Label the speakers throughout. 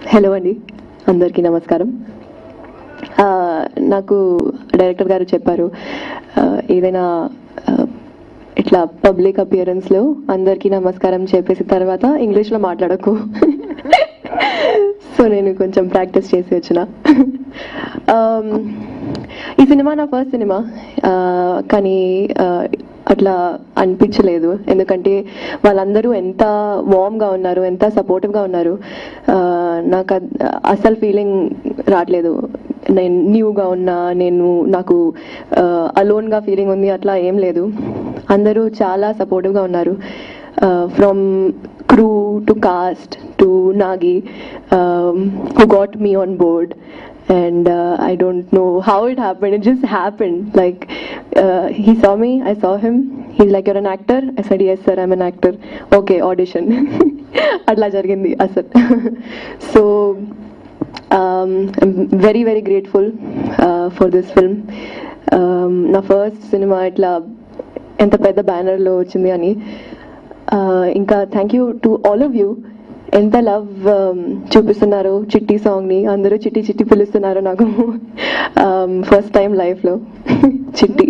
Speaker 1: Hello అండి, అందరికీ నమస్కారం. నాకు డైరెక్టర్ గారు చెప్పారు, ఏదైనా ఇట్లా పబ్లిక్ అపియరెన్స్లో అందరికీ నమస్కారం చెప్పేసి తర్వాత ఇంగ్లీష్లో మాట్లాడకు. సో నేను కొంచెం ప్రాక్టీస్ చేసి వచ్చిన. ఈ సినిమా నా ఫస్ట్ సినిమా, కానీ అట్లా అనిపించలేదు. ఎందుకంటే వాళ్ళందరూ ఎంత వార్మ్గా ఉన్నారు, ఎంత సపోర్టివ్గా ఉన్నారు. నాకు అసలు ఫీలింగ్ రావట్లేదు నేను న్యూగా ఉన్నా, నాకు అలోన్గా ఫీలింగ్ ఉంది, అట్లా ఏం లేదు. అందరూ చాలా సపోర్టివ్గా ఉన్నారు. From crew to cast to Nagi, who got me on board, and I don't know how it happened. It just happened. Like he saw me, I saw him. He's like, "You're an actor?" I said, "Yes sir, I'm an actor." Okay, audition. Atla jarigindi asal. So I'm very very grateful for this film. Na first cinema itla enta pedda banner lo ochindi ani. ఇంకా thank you to all of you. ఎంత love చూపిస్తున్నారు చిట్టి సాంగ్ని. అందరూ చిట్టి చిట్టి పిలుస్తున్నారు నాకు first time లైఫ్లో చిట్టి.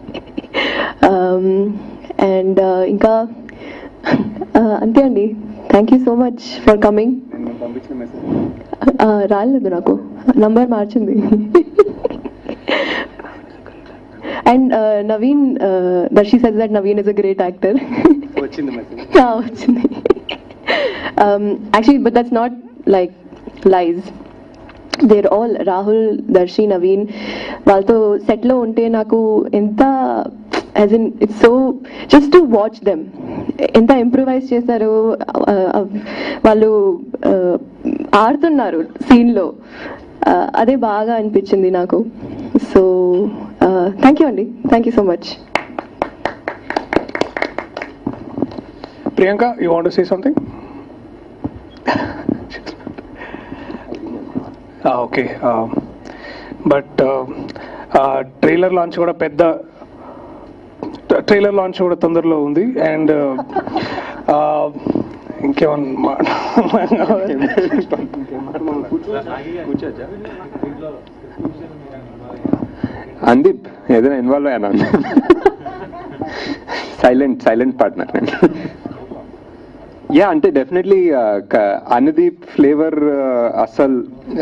Speaker 1: అండ్ ఇంకా అంతే అండి. Thank you so much for coming. రాలేదు, నాకు నంబర్ మార్చింది. And Naveen, Darshi says that Naveen is a great actor. Actually, but that's not like lies. They're all Rahul, Darshi, Naveen. వాళ్ళతో సెట్లో ఉంటే నాకు ఎంత, as in it's so, just to watch them ఎంత improvise చేశారు. వాళ్ళు ఆడుతున్నారు సీన్లో, అదే బాగా అనిపించింది నాకు. సో థ్యాంక్ యూ అండి, thank you so much.
Speaker 2: Priyanka, you want to say something? Okay. But trailer launch కూడా తొందరలో ఉంది. అండ్ ఇంకేమన్నా
Speaker 3: అందీప్ ఏదైనా ఇన్వాల్వ్ అయ్యాను. Silent partner. యా, అంటే డెఫినెట్లీ అనుదీప్ ఫ్లేవర్ అసలు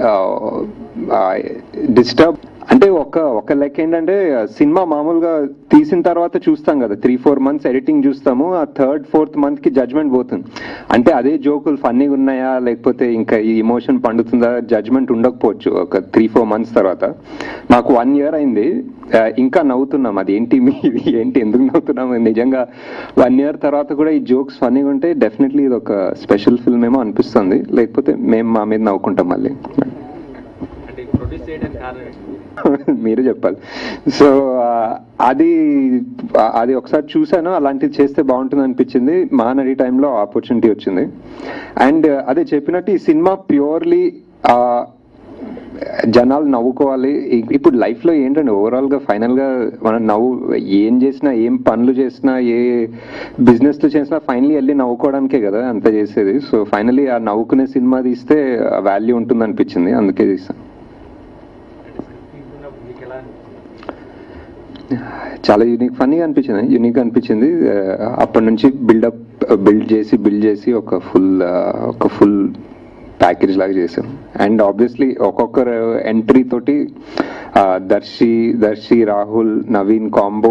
Speaker 3: డిస్టర్బ్ అంటే ఒక లెక్క ఏంటంటే, సినిమా మామూలుగా తీసిన తర్వాత చూస్తాం కదా, 3-4 months ఎడిటింగ్ చూస్తాము. ఆ 3rd-4th month కి జడ్జ్మెంట్ పోతుంది. అంటే అదే జోకులు ఫన్నీగా ఉన్నాయా లేకపోతే ఇంకా ఈ ఎమోషన్ పండుతుందా జడ్జ్మెంట్ ఉండకపోవచ్చు ఒక 3-4 months తర్వాత. నాకు 1 year అయింది, ఇంకా నవ్వుతున్నాం. అది ఏంటి ఎందుకు నవ్వుతున్నాం? నిజంగా 1 year తర్వాత కూడా ఈ జోక్స్ ఫన్నీగా ఉంటే డెఫినెట్లీ ఇది ఒక స్పెషల్ ఫిల్మ్ ఏమో అనిపిస్తుంది. లేకపోతే మేము మా మీద నవ్వుకుంటాం మళ్ళీ. మీరు చెప్పాలి. సో అది ఒకసారి చూసాను, అలాంటిది చేస్తే బాగుంటుంది అనిపించింది. మహానడి టైంలో ఆపర్చునిటీ వచ్చింది. అండ్ అదే చెప్పినట్టు ఈ సినిమా ప్యూర్లీ జనాలు నవ్వుకోవాలి. ఇప్పుడు లైఫ్లో ఏంటంటే ఓవరాల్గా ఫైనల్గా మనం ఏం చేసినా, ఏం పనులు చేసినా, ఏ బిజినెస్లు చేసినా ఫైనలీ వెళ్ళి నవ్వుకోవడానికే కదా అంత చేసేది. సో ఫైనలీ ఆ నవ్వుకునే సినిమా తీస్తే వాల్యూ ఉంటుంది అనిపించింది, అందుకే తీస్తాను. చాలా ఫన్నీగా అనిపించింది. అప్పటి నుంచి బిల్డ్ చేసి ఒక ఫుల్ ప్యాకేజ్ లాగా చేసాం. అండ్ ఆబ్వియస్లీ ఒక్కొక్కరు ఎంట్రీ తోటి దర్శి, రాహుల్, నవీన్ కాంబో,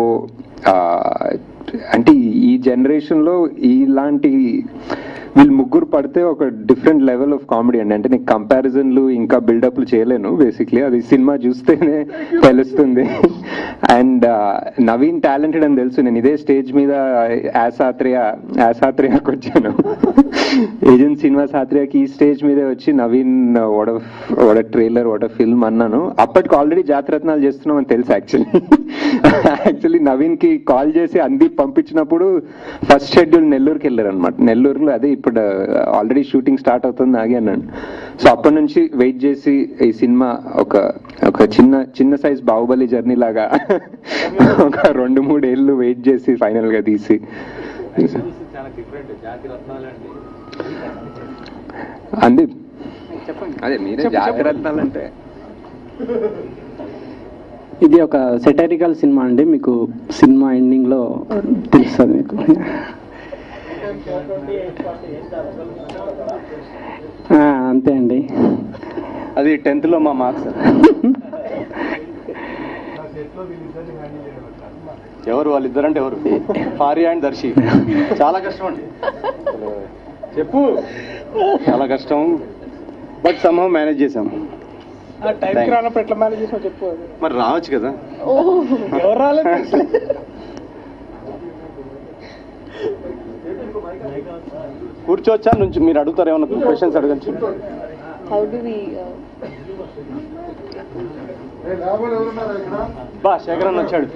Speaker 3: అంటే ఈ జనరేషన్లో ఇలాంటి వీళ్ళు ముగ్గురు పడితే ఒక డిఫరెంట్ లెవెల్ ఆఫ్ కామెడీ అండి. అంటే నేను కంపారిజన్లు ఇంకా బిల్డప్లు చేయలేను, బేసిక్లీ అది సినిమా చూస్తేనే తెలుస్తుంది. అండ్ నవీన్ టాలెంటెడ్ అని తెలుసు. నేను ఇదే స్టేజ్ మీద యాసాత్రియాకి వచ్చాను, ఏజెంట్ సినిమా సాత్రియాకి ఈ స్టేజ్ మీదే వచ్చి నవీన్ వాడ ట్రైలర్ వాడ ఫిల్మ్ అన్నాను. అప్పటికి ఆల్రెడీ జాతరత్నాలు చేస్తున్నాం అని తెలుసు. యాక్చువల్లీ నవీన్ కి కాల్ చేసి అందీప్ పంపించినప్పుడు ఫస్ట్ షెడ్యూల్ నెల్లూరుకి వెళ్ళారు అనమాట. నెల్లూరులో అదే ఇప్పుడు ఆల్రెడీ షూటింగ్ స్టార్ట్ అవుతుంది ఆగి అన్నాడు. సో అప్పటి నుంచి వెయిట్ చేసి ఈ సినిమా ఒక చిన్న సైజ్ బాహుబలి జర్నీ లాగా ఒక 2-3 ఏళ్ళు వెయిట్ చేసి ఫైనల్ గా తీసి అందీప్ అదే మీరే జాగ్రత్తలు అంటే
Speaker 4: ఇది ఒక సెటరికల్ సినిమా అండి, మీకు సినిమా ఎండింగ్ లో తెలుస్తుంది మీకు. అంతే అండి,
Speaker 5: అది 10th లో మా మార్క్స్. ఎవరు వాళ్ళిద్దరంటే ఎవరు? ఫారియా అండ్ దర్శి. చాలా కష్టం అండి, చెప్పు. చాలా కష్టం, బట్ సమ్హౌ మేనేజ్ చేసాం.
Speaker 2: టైంకి రానప్పుడు ఎట్లా మేనేజ్ చేసావు చెప్పు.
Speaker 5: మరి రావచ్చు కదా.
Speaker 2: ఎవరు రాలేదు.
Speaker 5: కూర్చోవచ్చా నుంచి మీరు అడుగుతారు ఏమన్నా క్వశ్చన్స్ అడగచ్చు.
Speaker 1: How do we
Speaker 5: బా శేఖర్ అన్న వచ్చాడా?